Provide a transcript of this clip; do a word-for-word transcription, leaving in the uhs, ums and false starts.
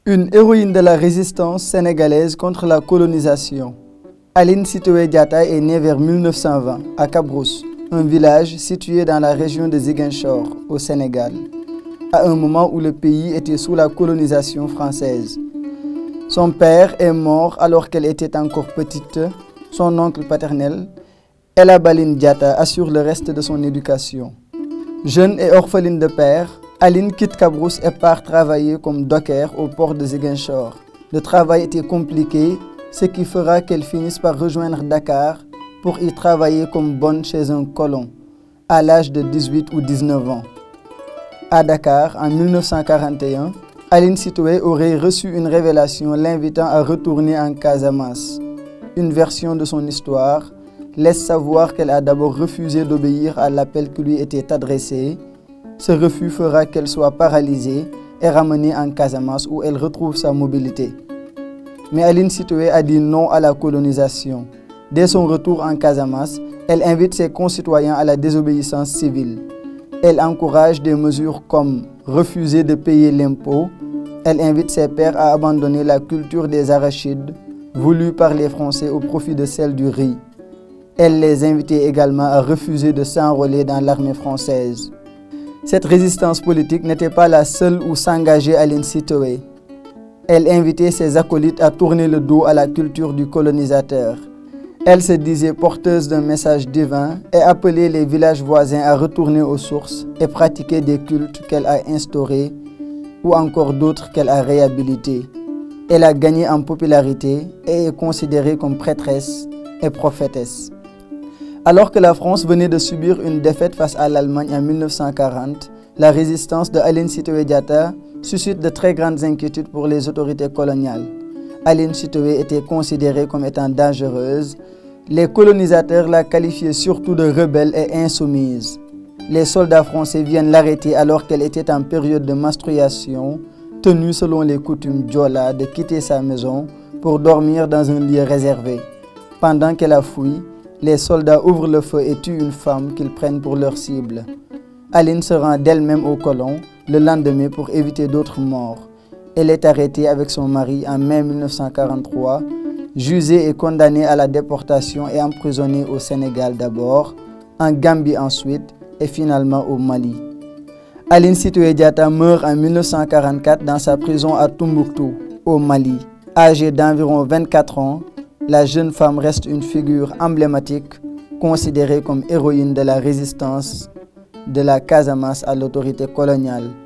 Une héroïne de la résistance sénégalaise contre la colonisation. Aline Sitoé Diatta est née vers mille neuf cent vingt à Cabrousse, un village situé dans la région de Ziguinchor, au Sénégal, à un moment où le pays était sous la colonisation française. Son père est mort alors qu'elle était encore petite. Son oncle paternel, Ella Baline Diatta, assure le reste de son éducation. Jeune et orpheline de père, Aline quitte Cabrousse et part travailler comme docker au port de Ziguinchor. Le travail était compliqué, ce qui fera qu'elle finisse par rejoindre Dakar pour y travailler comme bonne chez un colon, à l'âge de dix-huit ou dix-neuf ans. À Dakar, en mille neuf cent quarante et un, Aline Sitoé aurait reçu une révélation l'invitant à retourner en Casamance. Une version de son histoire laisse savoir qu'elle a d'abord refusé d'obéir à l'appel qui lui était adressé. Ce refus fera qu'elle soit paralysée et ramenée en Casamance où elle retrouve sa mobilité. Mais Aline Sitoé a dit non à la colonisation. Dès son retour en Casamance, elle invite ses concitoyens à la désobéissance civile. Elle encourage des mesures comme refuser de payer l'impôt. Elle invite ses pairs à abandonner la culture des arachides, voulue par les Français au profit de celle du riz. Elle les invitait également à refuser de s'enrôler dans l'armée française. Cette résistance politique n'était pas la seule où s'engageait Aline Sitoé. Elle invitait ses acolytes à tourner le dos à la culture du colonisateur. Elle se disait porteuse d'un message divin et appelait les villages voisins à retourner aux sources et pratiquer des cultes qu'elle a instaurés ou encore d'autres qu'elle a réhabilités. Elle a gagné en popularité et est considérée comme prêtresse et prophétesse. Alors que la France venait de subir une défaite face à l'Allemagne en mille neuf cent quarante, la résistance de Aline Sitoé Diatta suscite de très grandes inquiétudes pour les autorités coloniales. Aline Sitoé était considérée comme étant dangereuse. Les colonisateurs la qualifiaient surtout de rebelle et insoumise. Les soldats français viennent l'arrêter alors qu'elle était en période de menstruation, tenue selon les coutumes Diola de quitter sa maison pour dormir dans un lieu réservé. Pendant qu'elle a fui, les soldats ouvrent le feu et tuent une femme qu'ils prennent pour leur cible. Aline se rend d'elle-même au colon le lendemain pour éviter d'autres morts. Elle est arrêtée avec son mari en mai mille neuf cent quarante-trois, jugée et condamnée à la déportation et emprisonnée au Sénégal d'abord, en Gambie ensuite et finalement au Mali. Aline Sitoé Diatta meurt en mille neuf cent quarante-quatre dans sa prison à Tombouctou, au Mali. Âgée d'environ vingt-quatre ans, la jeune femme reste une figure emblématique, considérée comme héroïne de la résistance de la Casamance à l'autorité coloniale.